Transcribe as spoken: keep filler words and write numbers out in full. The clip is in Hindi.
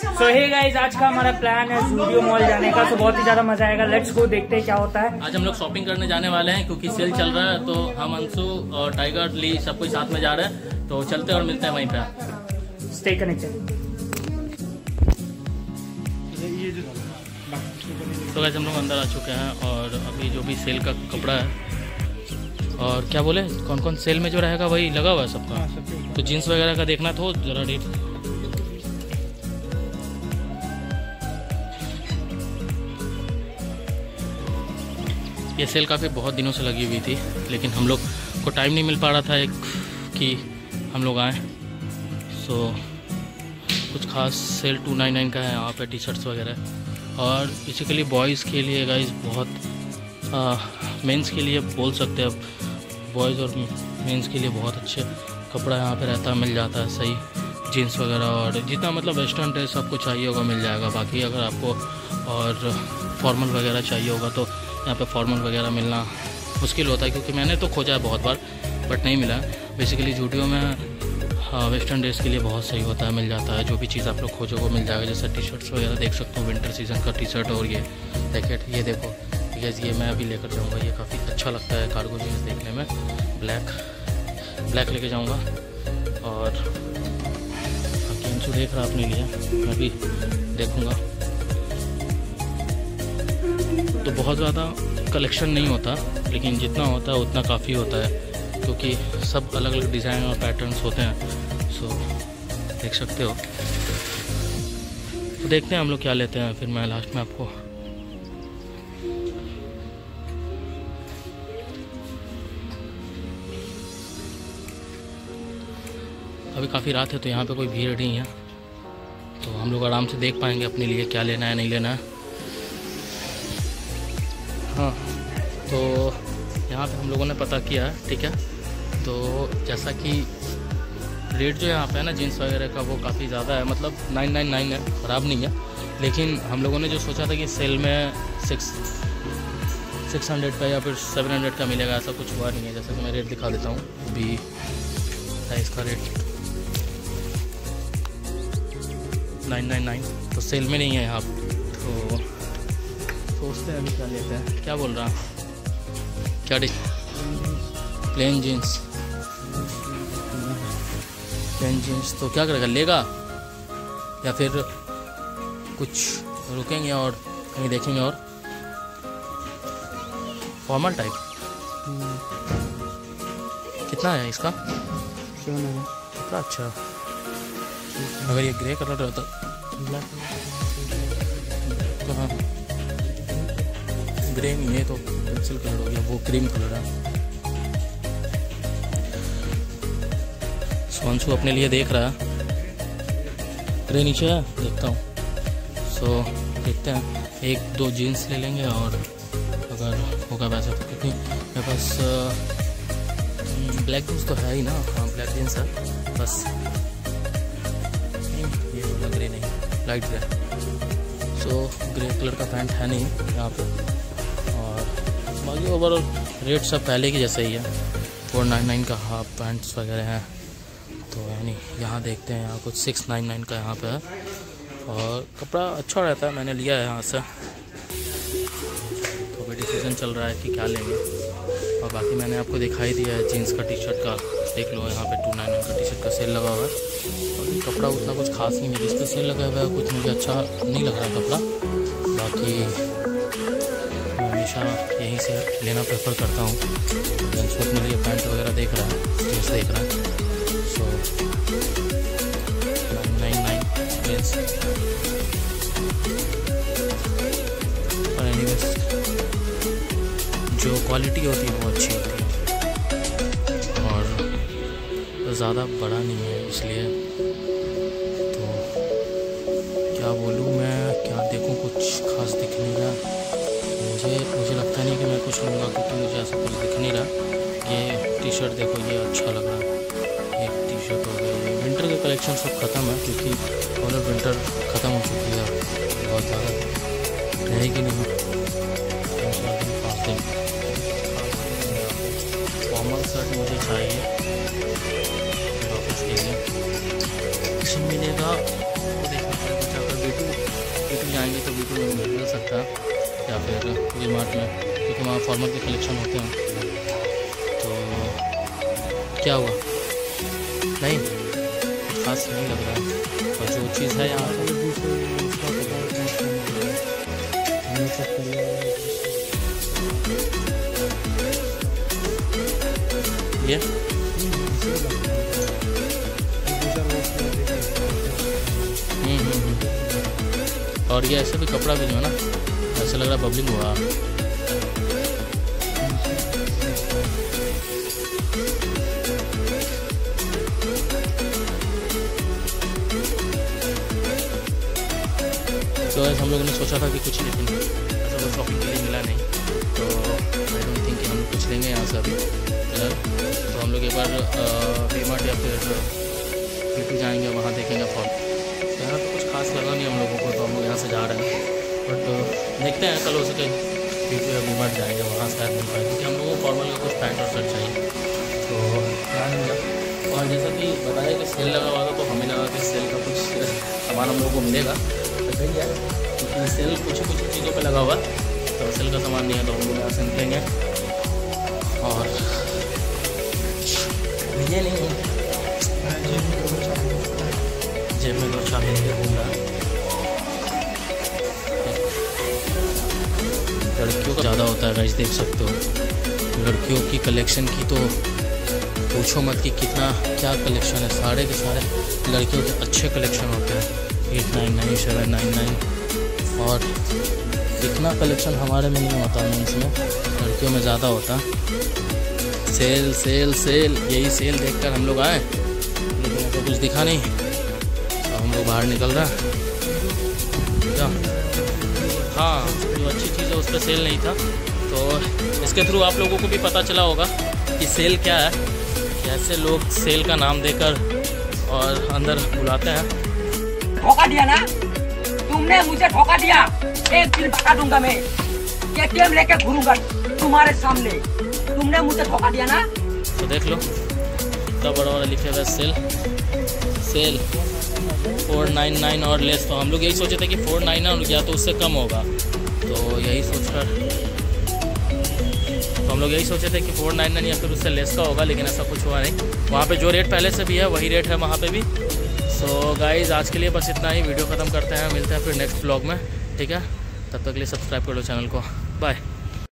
सो हे गाइस, आज का हमारा प्लान है जूडियो मॉल जाने का। तो बहुत ही ज्यादा मजा आएगा। लेट्स गो, देखते हैं क्या होता है। आज हम लोग शॉपिंग करने जाने वाले हैं क्योंकि सेल चल रहा है। तो हम अंशु और टाइगर ली सब कोई साथ में जा रहे हैं। तो चलते हैं और मिलते हैं वहीं पे। Stay connected. तो गाइस हम लोग अंदर आ चुके हैं और अभी जो भी सेल का कपड़ा है और क्या बोले कौन कौन सेल में जो रहेगा वही लगा हुआ है सबका। तो जीन्स वगैरह का देखना तो जरा रेट। ये सेल काफ़ी बहुत दिनों से लगी हुई थी, लेकिन हम लोग को टाइम नहीं मिल पा रहा था एक कि हम लोग आए। सो कुछ खास सेल टू नाइन नाइन का है यहाँ पे, टी शर्ट्स वगैरह। और बेसिकली बॉयज़ के लिए गाइस बहुत मेंस के लिए बोल सकते हैं अब, बॉयज़ और मेंस के लिए बहुत अच्छे कपड़ा यहाँ पे रहता है, मिल जाता है सही। जीन्स वगैरह और जितना मतलब वेस्टर्न ड्रेस आपको चाहिए होगा मिल जाएगा। बाकी अगर आपको और फॉर्मल वगैरह चाहिए होगा तो यहाँ पे फॉर्मल वगैरह मिलना मुश्किल होता है, क्योंकि मैंने तो खोजा है बहुत बार बट नहीं मिला। बेसिकली जूडियो में हाँ वेस्टर्न ड्रेस के लिए बहुत सही होता है, मिल जाता है। जो भी चीज़ आप लोग खोजो वो मिल जाएगा। जैसे टी शर्ट्स वगैरह देख सकते हो, विंटर सीजन का टी शर्ट और ये जैकेट। ये देखो गैस, ये मैं अभी लेकर जाऊँगा। ये काफ़ी अच्छा लगता है कार्गो जीन्स देखने में। ब्लैक ब्लैक लेके जाऊँगा। और किंचू देख रहा अपने लिए, मैं भी देखूँगा। तो बहुत ज़्यादा कलेक्शन नहीं होता, लेकिन जितना होता है उतना काफ़ी होता है, क्योंकि सब अलग अलग डिज़ाइन और पैटर्न्स होते हैं। सो देख सकते हो। तो देखते हैं हम लोग क्या लेते हैं, फिर मैं लास्ट में आपको अभी काफ़ी रात है तो यहाँ पे कोई भीड़ नहीं है, तो हम लोग आराम से देख पाएंगे अपने लिए क्या लेना है नहीं लेना है। हाँ, तो यहाँ पे हम लोगों ने पता किया है, ठीक है। तो जैसा कि रेट जो यहाँ पे है ना जीन्स वगैरह का वो काफ़ी ज़्यादा है, मतलब नाइन नाइन नाइन है, ख़राब नहीं है। लेकिन हम लोगों ने जो सोचा था कि सेल में सिक्स सिक्स हंड्रेड का या फिर सेवन हंड्रेड का मिलेगा, ऐसा कुछ हुआ नहीं है। जैसा कि मैं रेट दिखा देता हूँ अभी है इसका रेट नाइन नाइन नाइन, तो सेल में नहीं है यहाँ। तो सोचते हैं अभी क्या लेते हैं। क्या बोल रहा है, क्या dish? Plain jeans plain jeans तो क्या करेगा, लेगा या फिर कुछ रुकेंगे और कहीं देखेंगे। और फॉर्मल टाइप कितना है इसका? कितना अच्छा। अगर ये ग्रे कलर रहता तो हाँ, ग्रे नहीं है तो पेंसिल कलर हो गया, वो क्रीम कलर है। सोनसू अपने लिए देख रहा है, ग्रे नीचे है, देखता हूँ। सो देखते हैं, एक दो जीन्स ले लेंगे और अगर होगा वैसा तो, क्योंकि मेरे पास ब्लैक जीन्स तो है ही ना। हाँ ब्लैक जीन्स है बस, ये वाला ग्रे नहीं, light grey. So grey colour का पैंट है नहीं यहाँ पे। और बाकी ओवरऑल रेट सब पहले की जैसे ही है। फोर नाइन नाइन का हाफ पैंट्स वगैरह हैं। तो यानी यहाँ देखते हैं, यहाँ कुछ सिक्स नाइन नाइन का यहाँ पे है और कपड़ा अच्छा रहता है, मैंने लिया है यहाँ से। तो अभी डिसीजन चल रहा है कि क्या लेंगे। और बाकी मैंने आपको दिखाई दिया है जीन्स का टी शर्ट का, देख लो यहाँ पे टू नाइन नाइन का टी शर्ट का सेल लगा हुआ है। और कपड़ा उतना कुछ खास नहीं है, जिस पर सेल लगा हुआ है कुछ मुझे अच्छा नहीं लग रहा है कपड़ा। बाकी मैं हमेशा यहीं से लेना प्रेफर करता हूँ। जेंट्स को अपने लिए पैंट वगैरह देख रहा है, जीन्स देख रहा है। So nine nine nine jeans. और एनीवेज जो क्वालिटी होती है वो अच्छी होती है और ज़्यादा बड़ा नहीं है, इसलिए तो क्या बोलूँ मैं, क्या देखूँ, कुछ खास दिख नहीं रहा मुझे। मुझे लगता नहीं कि मैं कुछ लूँगा, क्योंकि मुझे ऐसा कुछ दिख नहीं रहा। ये टी शर्ट देखो, ये अच्छा लग रहा है। एक टी शर्ट हो गई। विंटर के कलेक्शन सब ख़त्म है, क्योंकि ऑल विंटर ख़त्म हो चुकी है, बहुत ज़्यादा रहेगी नहीं। पाँच दिन फॉर्मल शर्ट मुझे चाहिए ऑफिस के लिए, मिलेगा तो देखना पड़ेगा, जाएंगे तो वी टू में मिल सकता है या फिर वी मार्ट में, क्योंकि वहाँ फॉर्मल के कलेक्शन होते हैं। तो क्या हुआ, नहीं कुछ खास नहीं लग रहा है। और जो चीज़ है यहाँ पर ये और ये ऐसे भी कपड़ा भी जो है ना, ऐसा लग रहा है बबलिंग हुआ। तो ऐसे हम लोगों ने सोचा था कि कुछ लेकिन ऐसा कोई शॉपिंग के लिए मिला नहीं, तो आई डोंट थिंक कि हम कुछ लेंगे यहाँ से अभी फिलहाल। तो हम लोग एक बार वी मार्ट या फिर वी टू जाएंगे, वहाँ देखेंगे फॉर्म। यहाँ तो कुछ खास लगा नहीं हम लोगों को, तो हम लोग यहाँ से जा रहे हैं। बट देखते हैं कल हो सके वी टू या वी मार्ट जाएंगे, वहाँ से मिल पाए, क्योंकि हम लोगों को फॉर्मल का कुछ पैंट और शर्ट चाहिए। तो प्लान हो गया। और जैसा कि बताया कि सेल लगा हुआ था, तो हमें लगा कि सेल का कुछ सामान हम लोगों को मिलेगा, तो सही है, क्योंकि सेल कुछ कुछ चीज़ों पर लगा हुआ, तो सेल का सामान नहीं है तो हम लोग यहाँ से निकलेंगे। और ये नहीं जेब में दो चाबी लेके घूम रहा है। लड़कियों का ज़्यादा होता है गाइस, देख सकते हो लड़कियों की कलेक्शन की तो पूछो मत कि कितना क्या कलेक्शन है। सारे के सारे लड़कियों के अच्छे कलेक्शन होते हैं, eight nine nine seven nine nine और इतना कलेक्शन हमारे में नहीं होता, मीन्स में लड़कियों में ज़्यादा होता। सेल सेल सेल यही सेल देखकर हम लोग आए, लेकिन ऐसा कुछ दिखा नहीं, तो हम लोग बाहर निकल रहा क्या। हाँ, जो अच्छी चीज़ है उस पर सेल नहीं था, तो इसके थ्रू आप लोगों को भी पता चला होगा कि सेल क्या है, कैसे लोग सेल का नाम देकर और अंदर बुलाते हैं। धोखा दिया ना तुमने, मुझे धोखा दिया, एक दिन बता दूंगा मैं, एटीएम लेके घूरूंगा तुम्हारे सामने, तुमने मुझे धोखा दिया ना। तो देख लो इतना बड़ा बड़ा लिखे हुआ sale sale four nine nine और लेस। तो हम लोग यही सोचे थे कि फोर नाइन नाइन या तो उससे कम होगा, तो यही सोचकर तो हम लोग यही सोचे थे कि फोर नाइन नाइन या फिर उससे लेस का होगा, लेकिन ऐसा कुछ हुआ नहीं। वहाँ पे जो रेट पहले से भी है वही रेट है वहाँ पे भी। सो गाइज़ आज के लिए बस इतना ही, वीडियो ख़त्म करते हैं, मिलते हैं फिर नेक्स्ट ब्लॉग में, ठीक है। तब तक के लिए सब्सक्राइब कर लो चैनल को, बाय।